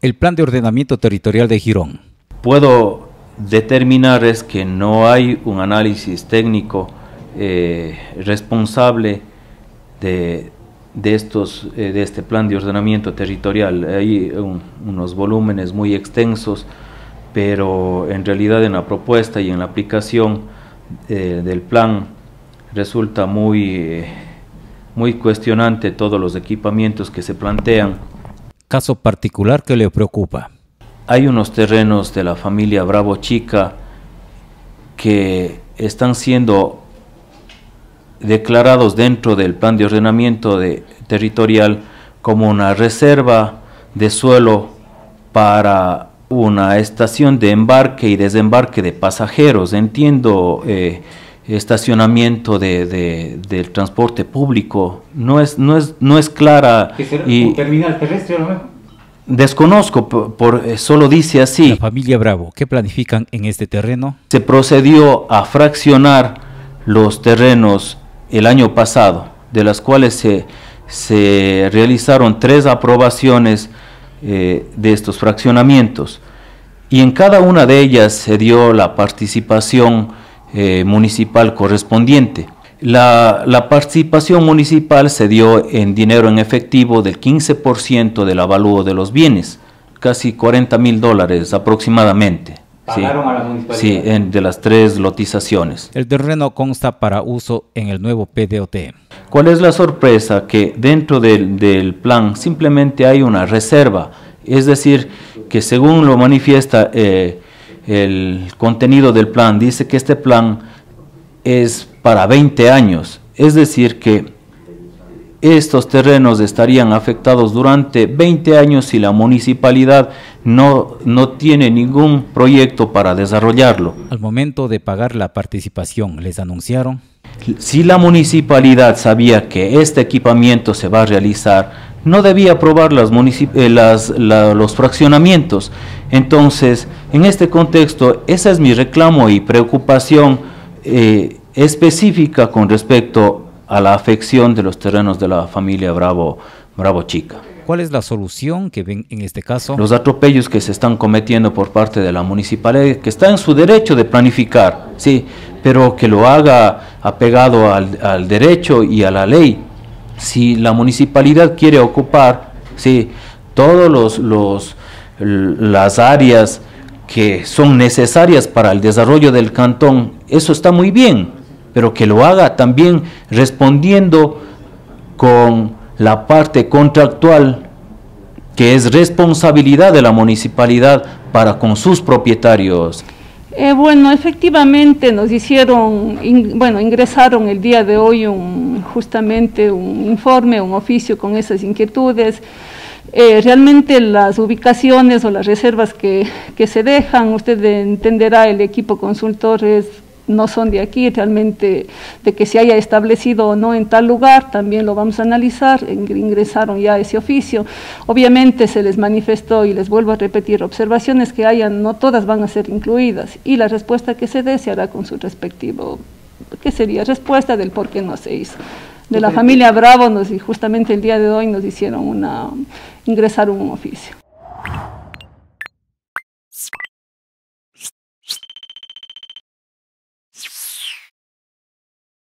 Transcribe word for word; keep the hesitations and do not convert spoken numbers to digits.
el Plan de Ordenamiento Territorial de Girón. Puedo determinar es que no hay un análisis técnico eh, responsable de, de, estos, eh, de este Plan de Ordenamiento Territorial. Hay un, unos volúmenes muy extensos, pero en realidad en la propuesta y en la aplicación eh, del plan resulta muy, eh, muy cuestionante todos los equipamientos que se plantean. Caso particular que le preocupa. Hay unos terrenos de la familia Bravo Chica que están siendo declarados dentro del plan de ordenamiento de, territorial como una reserva de suelo para una estación de embarque y desembarque de pasajeros. Entiendo eh, estacionamiento de, de, del transporte público, no es, no es, no es clara. ¿Qué será? Y, ¿Un terminal terrestre a lo mejor? Desconozco, por, por, solo dice así. La familia Bravo, ¿qué planifican en este terreno? Se procedió a fraccionar los terrenos el año pasado, de las cuales se, se realizaron tres aprobaciones eh, de estos fraccionamientos, y en cada una de ellas se dio la participación eh, municipal correspondiente. La, la participación municipal se dio en dinero en efectivo del quince por ciento del avalúo de los bienes, casi cuarenta mil dólares aproximadamente. ¿Pagaron sí, a la municipalidad? Sí, en, de las tres lotizaciones. El terreno consta para uso en el nuevo P D O T. ¿Cuál es la sorpresa? Que dentro del, del plan simplemente hay una reserva, es decir, que según lo manifiesta eh, el contenido del plan, dice que este plan es para veinte años, es decir que estos terrenos estarían afectados durante veinte años si la municipalidad no, no tiene ningún proyecto para desarrollarlo. Al momento de pagar la participación, ¿les anunciaron? Si la municipalidad sabía que este equipamiento se va a realizar, no debía aprobar las eh, las, la, los fraccionamientos. Entonces, en este contexto, ese es mi reclamo y preocupación eh, específica con respecto a la afección de los terrenos de la familia Bravo, Bravo Chica. ¿Cuál es la solución que ven en este caso? Los atropellos que se están cometiendo por parte de la municipalidad, que está en su derecho de planificar, sí, pero que lo haga apegado al, al derecho y a la ley. Si la municipalidad quiere ocupar, sí, todos los, los las áreas que son necesarias para el desarrollo del cantón, eso está muy bien, pero que lo haga también respondiendo con la parte contractual, que es responsabilidad de la municipalidad para con sus propietarios. Eh, bueno, efectivamente nos hicieron, in, bueno, ingresaron el día de hoy un, justamente un informe, un oficio con esas inquietudes. Eh, realmente las ubicaciones o las reservas que, que se dejan, usted entenderá, el equipo consultor es, no son de aquí, realmente de que se haya establecido o no en tal lugar, también lo vamos a analizar. Ingresaron ya ese oficio, obviamente se les manifestó, y les vuelvo a repetir, observaciones que hayan, no todas van a ser incluidas, y la respuesta que se dé se hará con su respectivo, ¿qué sería? Respuesta del por qué no se hizo. De la familia Bravo, nos, y justamente el día de hoy nos hicieron una, ingresaron un oficio.